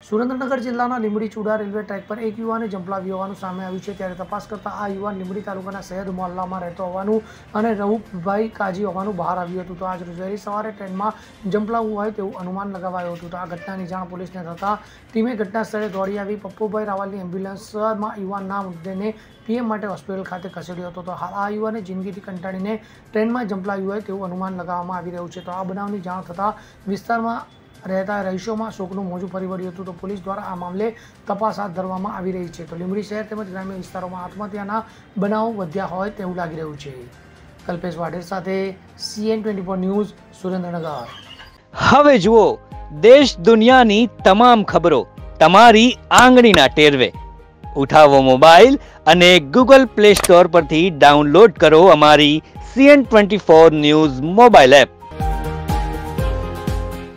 સુરેન્દ્રનગર જિલ્લાના Limbdi Chuda railway track પર એક યુવાને ઝંપલાવ્યું હોવાનું સામે આવ્યું છે। ત્યારે તપાસ કરતા આ યુવાન લીંબડી તાલુકાના સૈયદ મોહલ્લામાં રહેતો હોવાનું અને રઉફભાઈ કાજી હોવાનું બહાર આવ્યું હતું। તો આજ રોજ વહેલી સવારે ટ્રેનમાં ઝંપલાવવું હોય તેવું અનુમાન લગાવાયું હતું। તો આ ઘટનાની જાણ પોલીસને થતાં ટીમે ઘટના સ્થળે દોડી આવી પપ્પુભાઈ રાવલની એમ્બ્યુલન્સમાં યુવાનના મૃતદેહને પીએમ માટે હોસ્પિટલ ખાતે ખસેડ્યો હતો। તો હાલ આ યુવાને જિંદગીથી કંટાળીને ટ્રેનમાં ઝંપલાવ્યું હોય તેવું અનુમાન લગાવવામાં આવી રહ્યું છે। તો આ બનાવની જાણ થતાં વિસ્તારમાં રહેતા રહીશોમાં શોકનું મોજું ફરી વળ્યું હતું। તો પોલીસ દ્વારા આ મામલે તપાસ હાથ ધરવામાં આવી રહી છે। તો લીંબડી શહેર તેમજ ગ્રામ્ય વિસ્તારોમાં આત્મહત્યાના બનાવો વધ્યા હોય તેવું લાગી રહ્યું છે। કલ્પેશ વાઢેર સાથે CN24 ન્યૂઝ સુરેન્દ્રનગર। હવે જુઓ દેશ દુનિયાની તમામ ખબરો તમારી આંગળીના ટેરવે। ઉઠાવો મોબાઈલ અને ગૂગલ પ્લે સ્ટોર પરથી ડાઉનલોડ કરો અમારી CN24 ન્યૂઝ મોબાઈલ એપ।